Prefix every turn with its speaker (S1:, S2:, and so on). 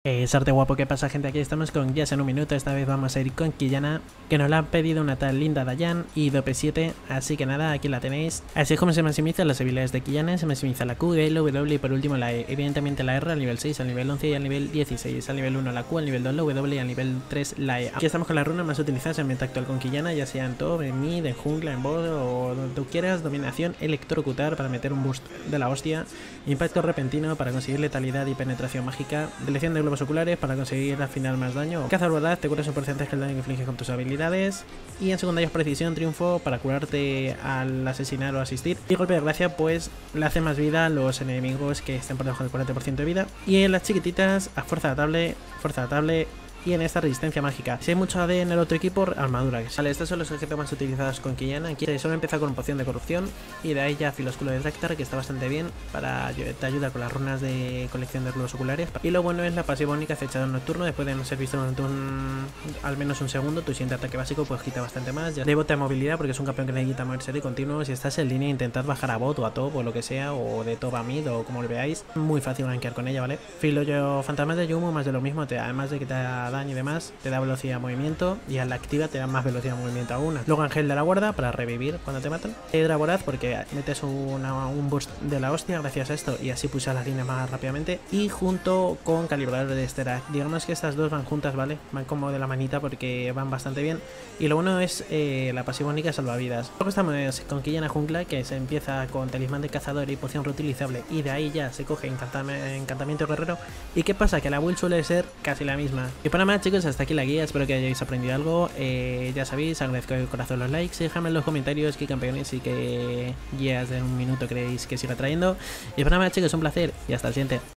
S1: Sarte guapo, ¿qué pasa, gente? Aquí estamos con Jazz en un minuto. Esta vez vamos a ir con Quillana, que nos la han pedido una tal Linda Dayan y DP7. Así que nada, aquí la tenéis. Así es como se maximizan las habilidades de Quillana. Se maximiza la Q, el W y por último la E. Evidentemente la R al nivel 6, al nivel 11 y al nivel 16. Al nivel 1 la Q, al nivel 2 la W y al nivel 3 la E. Aquí estamos con las runas más utilizadas en ambiente actual con Quillana, ya sea en top, en mid, en jungla, en bot o donde tú quieras. Dominación, electrocutar para meter un boost de la hostia. Impacto repentino para conseguir letalidad y penetración mágica. Delección de globos oculares para conseguir al final más daño. Caza verdad, te curas un porcentaje del daño que infliges con tus habilidades. Y en secundarios precisión, triunfo para curarte al asesinar o asistir. Y golpe de gracia, pues le hace más vida a los enemigos que estén por debajo del 40% de vida. Y en las chiquititas, a fuerza de tablet. Y en esta resistencia mágica. Si hay mucho AD en el otro equipo, armadura. Vale, estos son los objetos más utilizados con Quillana. Aquí solo empieza con poción de corrupción. Y de ahí ya filosculo de Dráctar, que está bastante bien. Te ayuda con las runas de colección de globos oculares. Y lo bueno es la pasiva única acechado nocturno. Después de no ser visto durante al menos un segundo, tu siguiente ataque básico pues quita bastante más. Ya de bot de movilidad, porque es un campeón que necesita moverse de continuo. Si estás en línea, intentad bajar a bot o a top o lo que sea. O de top a mid o como lo veáis. Muy fácil rankear con ella, ¿vale? Fantasmas de Yumo, más de lo mismo. Además de que te da daño y demás, te da velocidad de movimiento y al la activa te da más velocidad de movimiento aún. Luego Ángel de la Guarda para revivir cuando te matan. Hedra Voraz porque metes un boost de la hostia gracias a esto y así pulsas las líneas más rápidamente. Y junto con Calibrador de Estera. Digamos que estas dos van juntas, ¿vale? Van como de la manita porque van bastante bien. Y lo bueno es la pasiva única salvavidas. Luego estamos con Quillana Jungla, que se empieza con Talismán de Cazador y Poción Reutilizable. Y de ahí ya se coge Encantamiento Guerrero. ¿Y qué pasa? Que la build suele ser casi la misma. Y para más, chicos, hasta aquí la guía, espero que hayáis aprendido algo. Ya sabéis, agradezco de corazón los likes, dejadme en los comentarios qué campeones y qué guías de un minuto creéis que siga trayendo. Y para más, chicos, un placer y hasta el siguiente.